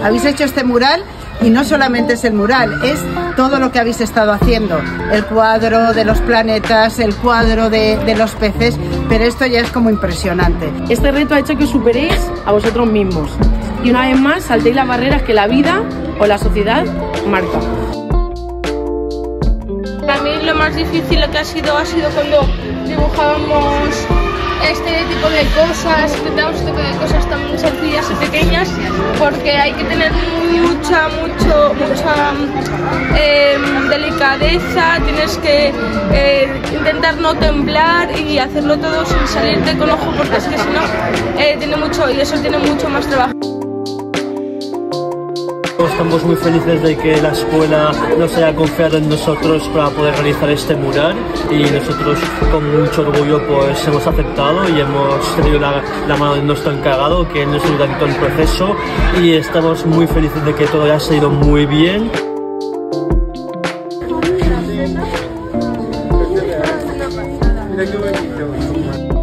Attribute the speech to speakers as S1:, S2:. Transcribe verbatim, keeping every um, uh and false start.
S1: Habéis hecho este mural y no solamente es el mural, es todo lo que habéis estado haciendo. El cuadro de los planetas, el cuadro de, de los peces, pero esto ya es como impresionante.
S2: Este reto ha hecho que os superéis a vosotros mismos y una vez más saltéis las barreras que la vida o la sociedad marca.
S3: Para mí lo más difícil lo que ha sido ha sido cuando dibujábamos este tipo de cosas, intentamos este tipo de cosas tan sencillas y pequeñas, porque hay que tener mucha, mucho, mucha eh, delicadeza, tienes que eh, intentar no temblar y hacerlo todo sin salirte con ojo, porque es que si no eh, tiene mucho, y eso tiene mucho más trabajo.
S4: Estamos muy felices de que la escuela nos haya confiado en nosotros para poder realizar este mural y nosotros con mucho orgullo pues hemos aceptado y hemos tenido la, la mano de nuestro encargado que nos ayuda en todo el proceso y estamos muy felices de que todo haya salido muy bien.
S5: Mira qué bonito.